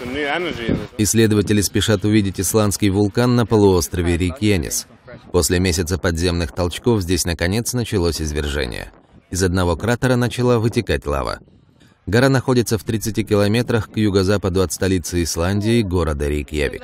Исследователи спешат увидеть исландский вулкан на полуострове Рейкьянес. После месяца подземных толчков здесь наконец началось извержение. Из одного кратера начала вытекать лава. Гора находится в 30 километрах к юго-западу от столицы Исландии, города Рейкьявик.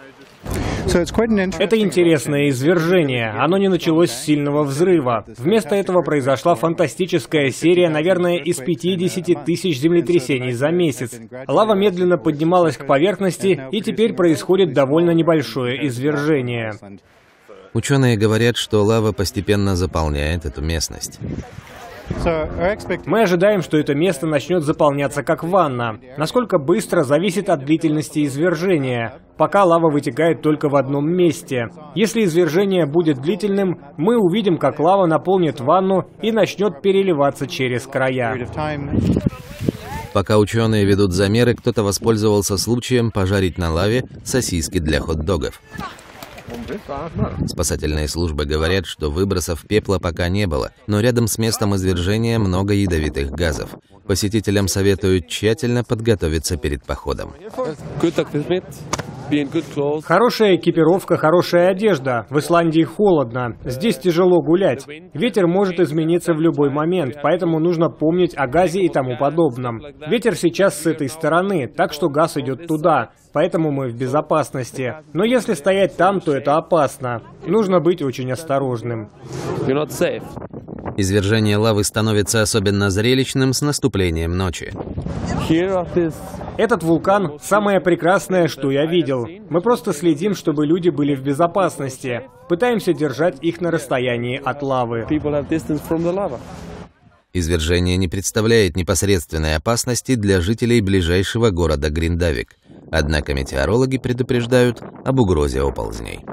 Это интересное извержение. Оно не началось с сильного взрыва. Вместо этого произошла фантастическая серия, наверное, из 50 тысяч землетрясений за месяц. Лава медленно поднималась к поверхности, и теперь происходит довольно небольшое извержение. Ученые говорят, что лава постепенно заполняет эту местность. Мы ожидаем, что это место начнет заполняться как ванна. Насколько быстро, зависит от длительности извержения. Пока лава вытекает только в одном месте. Если извержение будет длительным, мы увидим, как лава наполнит ванну и начнет переливаться через края. Пока ученые ведут замеры, кто-то воспользовался случаем пожарить на лаве сосиски для хот-догов. Спасательные службы говорят, что выбросов пепла пока не было, но рядом с местом извержения много ядовитых газов. Посетителям советуют тщательно подготовиться перед походом. Хорошая экипировка, хорошая одежда. В Исландии холодно. Здесь тяжело гулять. Ветер может измениться в любой момент, поэтому нужно помнить о газе и тому подобном. Ветер сейчас с этой стороны, так что газ идет туда, поэтому мы в безопасности. Но если стоять там, то это опасно. Нужно быть очень осторожным. Извержение лавы становится особенно зрелищным с наступлением ночи. Этот вулкан – самое прекрасное, что я видел. Мы просто следим, чтобы люди были в безопасности. Пытаемся держать их на расстоянии от лавы. Извержение не представляет непосредственной опасности для жителей ближайшего города Гриндавик. Однако метеорологи предупреждают об угрозе оползней.